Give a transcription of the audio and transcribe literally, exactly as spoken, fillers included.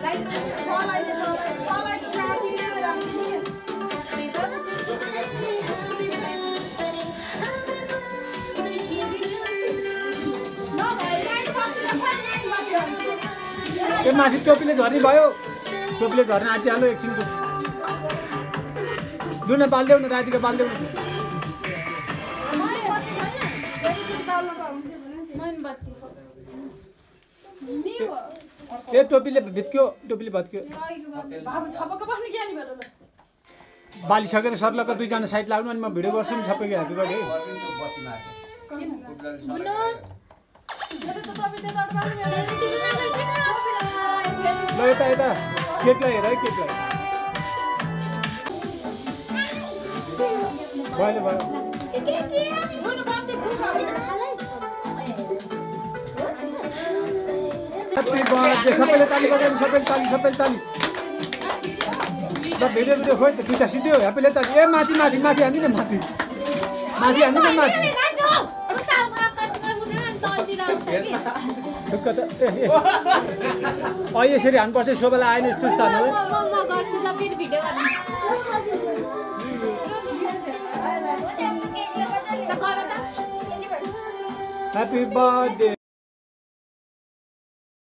ए माथि टोपीले झर्ने भयो टोपीले झर्न आँटिहाल्यो एकछिनको जुन बाल्देऊ न रातिको बाल्देऊ ए टोपीले भित्क्यो टोपीले भत्क्यो बालिसकेर सर्लका दुईजना साइड लाग्नु अनि म भिडियो गर्छु नि सबैको ह्यापी बर्थडे ल यता यता केकलाई हेर है केकलाई भयो भयो सबैले ताली बजाउनु सबैले ताली सबैले ताली ल भिडियो भिडियो खोइ त दुईटा सिद्धि हो ह्याप्पीले ताली ए माथि माथि माथि हान्दिन माथि माथि हान्दिन माथि ढुक्क त ए यसरी हान्नुपर्छ शोभालाई आएन यस्तो स्थान हो ह्याप्पी बर्थडे